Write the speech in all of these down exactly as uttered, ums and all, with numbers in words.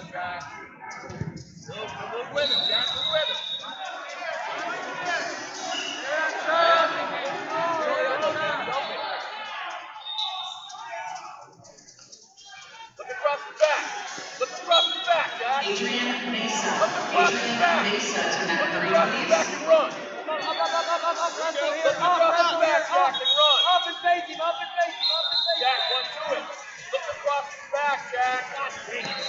Jack. Move, move with him, Jack. Move with him. Look across the back. Look across the back, Jack. Adrian Mesa. Look across the back. Mesa to that Look three, across the please. back and run. Up, up, up, up, up, up, up, Renzo here. Look across the back, Jack, and run. Up and face him, up and face him, up and face him. Jack, one to it. Look across the back, Jack. God dang it.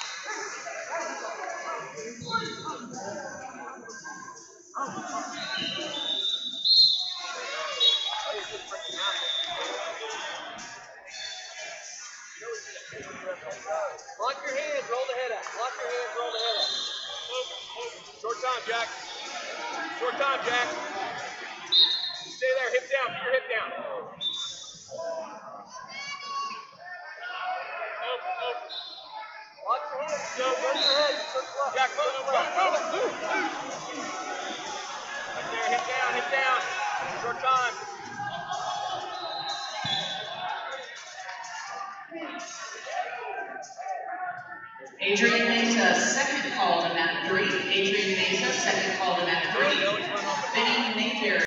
Lock your hands, roll the head out. Lock your hands, roll the head out. Short time, Jack. Short time, Jack. Stay there, hip down, keep your hip down. Lock your hands, go, roll your head. Jack, move, move, move, move, move. Right there, hip down, hip down. Short time. Adrian Mesa, second call to that three. Adrian Mesa, second call to that three.